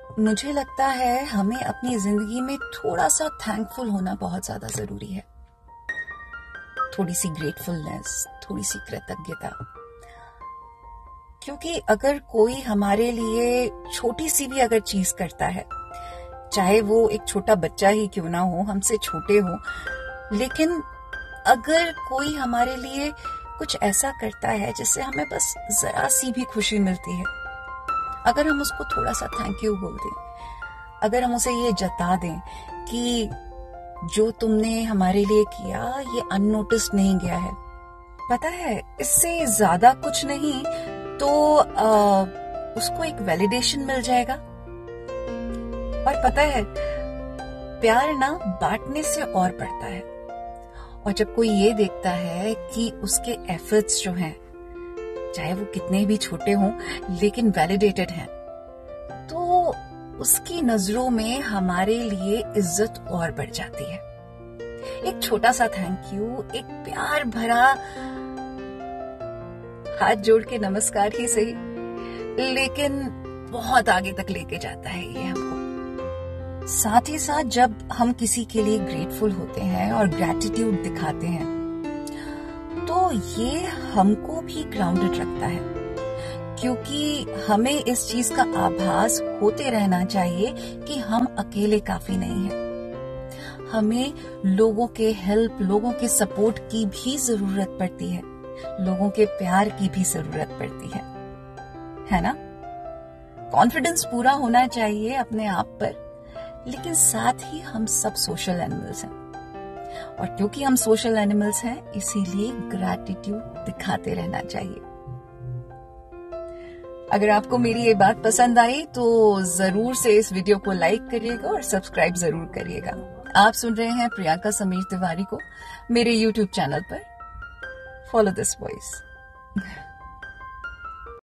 मुझे लगता है हमें अपनी जिंदगी में थोड़ा सा थैंकफुल होना बहुत ज्यादा जरूरी है। थोड़ी सी ग्रेटफुलनेस, थोड़ी सी कृतज्ञता। क्योंकि अगर कोई हमारे लिए छोटी सी भी अगर चीज करता है, चाहे वो एक छोटा बच्चा ही क्यों ना हो, हमसे छोटे हो, लेकिन अगर कोई हमारे लिए कुछ ऐसा करता है जिससे हमें बस जरा सी भी खुशी मिलती है, अगर हम उसको थोड़ा सा थैंक यू बोल दें, अगर हम उसे ये जता दें कि जो तुमने हमारे लिए किया ये अननोटिस्ड नहीं गया है, पता है इससे ज्यादा कुछ नहीं तो उसको एक वैलिडेशन मिल जाएगा। और पता है प्यार ना बांटने से और बढ़ता है। और जब कोई ये देखता है कि उसके एफर्ट्स जो हैं, चाहे वो कितने भी छोटे हों लेकिन वैलिडेटेड हैं, तो उसकी नजरों में हमारे लिए इज्जत और बढ़ जाती है। एक छोटा सा थैंक यू, एक प्यार भरा हाथ जोड़ के नमस्कार ही सही, लेकिन बहुत आगे तक लेके जाता है ये हमको। साथ ही साथ जब हम किसी के लिए ग्रेटफुल होते हैं और ग्रैटिट्यूड दिखाते हैं, तो ये हमको भी ग्राउंडेड रखता है, क्योंकि हमें इस चीज का आभास होते रहना चाहिए कि हम अकेले काफी नहीं हैं। हमें लोगों के हेल्प, लोगों के सपोर्ट की भी जरूरत पड़ती है, लोगों के प्यार की भी जरूरत पड़ती है ना? कॉन्फिडेंस पूरा होना चाहिए अपने आप पर, लेकिन साथ ही हम सब सोशल एनिमल्स हैं, और क्योंकि हम सोशल एनिमल्स हैं इसीलिए ग्रैटिट्यूड दिखाते रहना चाहिए। अगर आपको मेरी ये बात पसंद आई तो जरूर से इस वीडियो को लाइक करिएगा और सब्सक्राइब जरूर करिएगा। आप सुन रहे हैं प्रियंका समीर तिवारी को मेरे YouTube चैनल पर। Follow this voice.